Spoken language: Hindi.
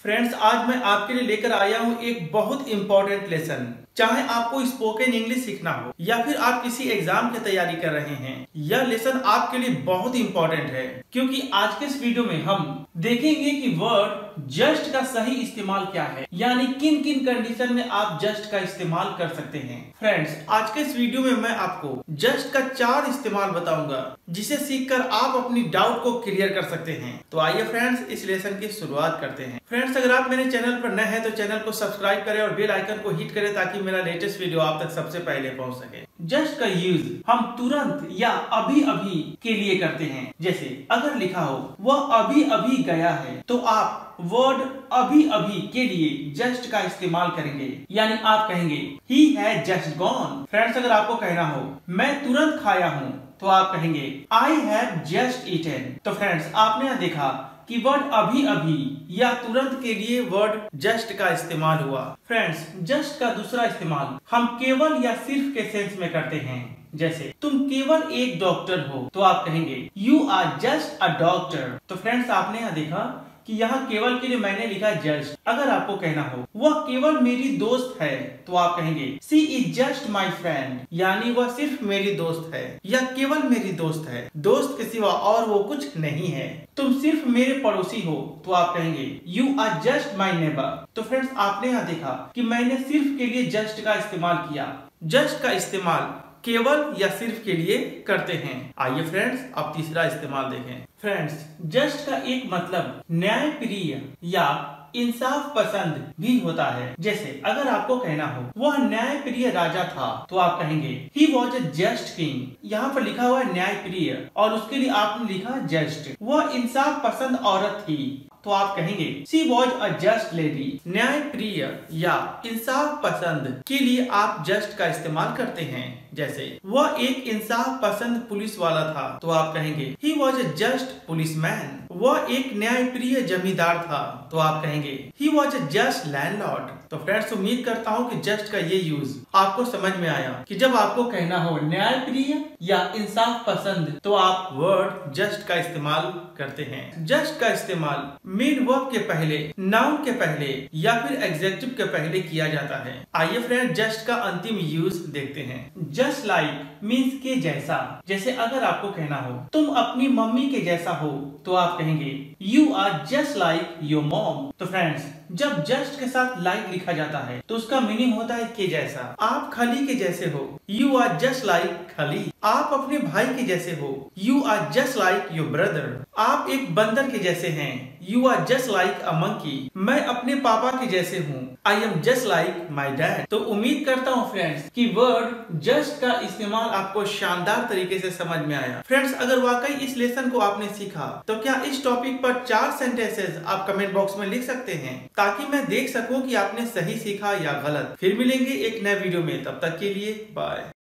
फ्रेंड्स, आज मैं आपके लिए लेकर आया हूँ एक बहुत इंपॉर्टेंट लेसन। चाहे आपको स्पोकन इंग्लिश सीखना हो या फिर आप किसी एग्जाम की तैयारी कर रहे हैं, यह लेसन आपके लिए बहुत इंपॉर्टेंट है, क्योंकि आज के इस वीडियो में हम देखेंगे कि वर्ड जस्ट का सही इस्तेमाल क्या है, यानी किन किन कंडीशन में आप जस्ट का इस्तेमाल कर सकते हैं। फ्रेंड्स, आज के इस वीडियो में मैं आपको जस्ट का 4 इस्तेमाल बताऊंगा, जिसे सीखकर आप अपनी डाउट को क्लियर कर सकते हैं। तो आइए फ्रेंड्स, इस लेसन की शुरुआत करते हैं। फ्रेंड्स, अगर आप मेरे चैनल पर नए हैं तो चैनल को सब्सक्राइब करें और बेल आइकन को हिट करें ताकि मेरा लेटेस्ट वीडियो आप तक सबसे पहले पहुंच सके। जस्ट का यूज हम तुरंत या अभी अभी के लिए करते हैं। जैसे अगर लिखा हो वह अभी अभी गया है, तो आप वर्ड अभी अभी के लिए जस्ट का इस्तेमाल करेंगे, यानी आप कहेंगे he has just gone. Friends, अगर आपको कहना हो मैं तुरंत खाया हूँ, तो आप कहेंगे आई हैव जस्ट ईटन। तो फ्रेंड्स, आपने यहाँ देखा कि वर्ड अभी अभी या तुरंत के लिए वर्ड जस्ट का इस्तेमाल हुआ। फ्रेंड्स, जस्ट का दूसरा इस्तेमाल हम केवल या सिर्फ के सेंस में करते हैं। जैसे तुम केवल एक डॉक्टर हो, तो आप कहेंगे you are just a doctor. तो फ्रेंड्स, आपने यहाँ देखा कि यहाँ केवल के लिए मैंने लिखा जस्ट। अगर आपको कहना हो वह केवल मेरी दोस्त है, तो आप कहेंगे she is just my friend, यानी वह सिर्फ मेरी दोस्त है या केवल मेरी दोस्त है, दोस्त के सिवा और वो कुछ नहीं है। तुम सिर्फ मेरे पड़ोसी हो, तो आप कहेंगे you are just my neighbour. तो फ्रेंड्स, आपने यहाँ देखा कि मैंने सिर्फ के लिए जस्ट का इस्तेमाल किया। जस्ट का इस्तेमाल केवल या सिर्फ के लिए करते हैं। आइए फ्रेंड्स, अब तीसरा इस्तेमाल देखें। फ्रेंड्स, जस्ट का एक मतलब न्याय प्रिय या इंसाफ पसंद भी होता है। जैसे अगर आपको कहना हो वह न्याय प्रिय राजा था, तो आप कहेंगे he was a just king. यहाँ पर लिखा हुआ है न्याय प्रिय और उसके लिए आपने लिखा जस्ट। वह इंसाफ पसंद औरत थी, तो आप कहेंगे she was a just lady. न्याय प्रिय या इंसाफ पसंद के लिए आप जस्ट का इस्तेमाल करते हैं। जैसे वह एक इंसाफ पसंद पुलिस वाला था, तो आप कहेंगे he was a just policeman. वह एक न्याय प्रिय जमींदार था, तो आप कहेंगे he was a just landlord. तो फ्रेंड्स, उम्मीद करता हूँ कि जस्ट का ये यूज आपको समझ में आया कि जब आपको कहना हो न्याय प्रिय या इंसाफ पसंद, तो आप वर्ड जस्ट का इस्तेमाल करते हैं। जस्ट का इस्तेमाल मेन वर्ब के पहले, नाउन के पहले या फिर एडजेक्टिव के पहले किया जाता है। आइए फ्रेंड, जस्ट का अंतिम यूज देखते हैं। जस्ट लाइक मीन्स के जैसा। जैसे अगर आपको कहना हो तुम अपनी मम्मी के जैसा हो, तो आप कहेंगे you are just like your mom. तो फ्रेंड्स, जब जस्ट के साथ लाइक लिखा जाता है तो उसका मीनिंग होता है के जैसा। आप खली के जैसे हो, यू आर जस्ट लाइक खली। आप अपने भाई के जैसे हो, you are just like your brother. आप एक बंदर के जैसे हैं, you are just like a monkey. मैं अपने पापा के जैसे हूँ, I am just like my dad. तो उम्मीद करता हूँ फ्रेंड्स कि वर्ड जस्ट का इस्तेमाल आपको शानदार तरीके से समझ में आया। फ्रेंड्स, अगर वाकई इस लेसन को आपने सीखा, तो क्या इस टॉपिक पर 4 सेंटेंसेस आप कमेंट बॉक्स में लिख सकते हैं, ताकि मैं देख सकूं कि आपने सही सीखा या गलत। फिर मिलेंगे एक नए वीडियो में, तब तक के लिए बाय।